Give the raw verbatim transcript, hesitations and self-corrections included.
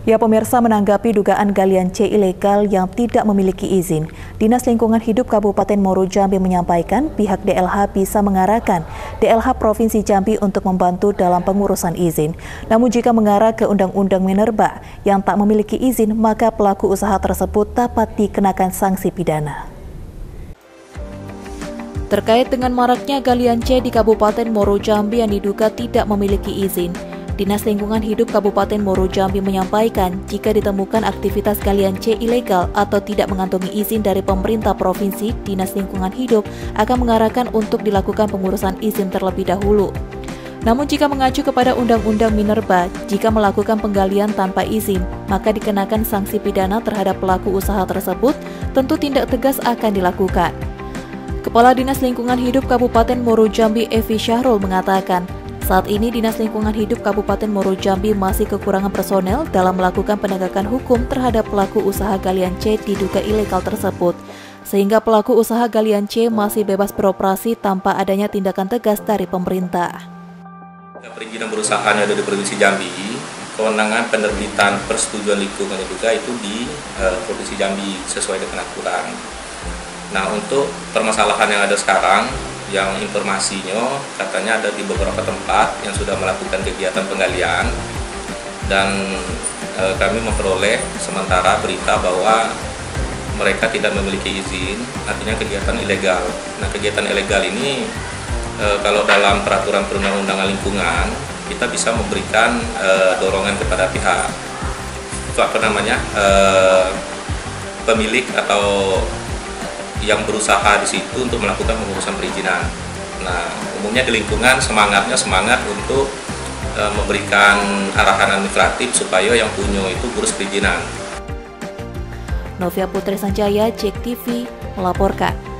Ya, pemirsa, menanggapi dugaan galian C ilegal yang tidak memiliki izin, Dinas Lingkungan Hidup Kabupaten Muaro Jambi menyampaikan pihak D L H bisa mengarahkan D L H Provinsi Jambi untuk membantu dalam pengurusan izin. Namun jika mengarah ke Undang-Undang Minerba yang tak memiliki izin, maka pelaku usaha tersebut dapat dikenakan sanksi pidana. Terkait dengan maraknya galian C di Kabupaten Muaro Jambi yang diduga tidak memiliki izin, Dinas Lingkungan Hidup Kabupaten Muaro Jambi menyampaikan jika ditemukan aktivitas galian C ilegal atau tidak mengantongi izin dari pemerintah provinsi, Dinas Lingkungan Hidup akan mengarahkan untuk dilakukan pengurusan izin terlebih dahulu. Namun jika mengacu kepada Undang-Undang Minerba, jika melakukan penggalian tanpa izin, maka dikenakan sanksi pidana terhadap pelaku usaha tersebut, tentu tindak tegas akan dilakukan. Kepala Dinas Lingkungan Hidup Kabupaten Muaro Jambi Evi Syahrul mengatakan, saat ini Dinas Lingkungan Hidup Kabupaten Muaro Jambi masih kekurangan personel dalam melakukan penegakan hukum terhadap pelaku usaha galian C diduga ilegal tersebut, sehingga pelaku usaha galian C masih bebas beroperasi tanpa adanya tindakan tegas dari pemerintah. Perizinan berusaha yang ada di Provinsi Jambi, kewenangan penerbitan persetujuan lingkungan juga itu di uh, Provinsi Jambi sesuai dengan aturan. Nah, untuk permasalahan yang ada sekarang, yang informasinya katanya ada di beberapa tempat yang sudah melakukan kegiatan penggalian dan e, kami memperoleh sementara berita bahwa mereka tidak memiliki izin, artinya kegiatan ilegal. Nah, kegiatan ilegal ini e, kalau dalam peraturan perundang-undangan lingkungan kita bisa memberikan e, dorongan kepada pihak itu apa namanya e, pemilik atau yang berusaha di situ untuk melakukan pengurusan perizinan. Nah, umumnya di lingkungan semangatnya semangat untuk e, memberikan arahan administratif supaya yang punya itu ngurus perizinan. Novia Putri Sanjaya, Jek T V melaporkan.